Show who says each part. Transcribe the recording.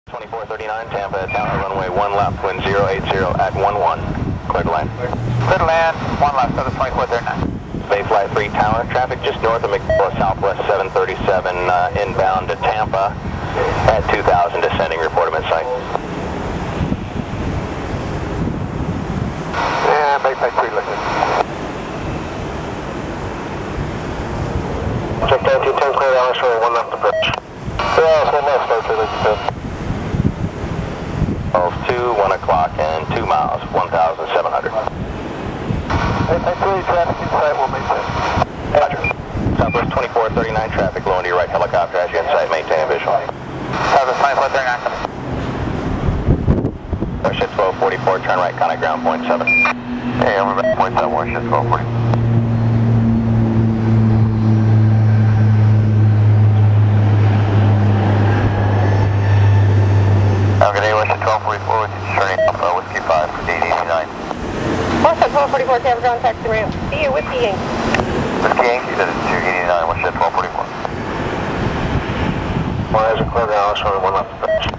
Speaker 1: 2439 Tampa, Tower, runway 1 left, wind 080 at 11. Clear to land.
Speaker 2: Clear to land, 1 left, over 2439.
Speaker 1: Bay Flight 3 Tower, traffic just north of McDowell, Southwest 737, inbound to Tampa at 2000, descending, report at site.
Speaker 2: Yeah, Bay Flight 3 looking. Check down 210, clear Dallas, showing 1 left approach. Yeah, 1 left, start to like
Speaker 1: 2, 1 o'clock and 2 miles, 1,700.
Speaker 2: Actually, traffic inside will maintain.
Speaker 1: Roger. Southwest 2439 traffic, low to your right helicopter as you inside, maintain visual.
Speaker 2: Southwest 2439.
Speaker 1: WestJet 1244, turn right, contact ground, point 7.
Speaker 2: Hey, over back, point 7, WestJet 1240. Good day, WestJet 1244, with turning off Whiskey 5 for gate 89.
Speaker 3: WestJet 1244, Tampa, ground taxi ramp. See you, Whiskey Yankee.
Speaker 2: Whiskey Yankee, that is 289, WestJet 1244. One has a clear Dallas, showing 1 left approach.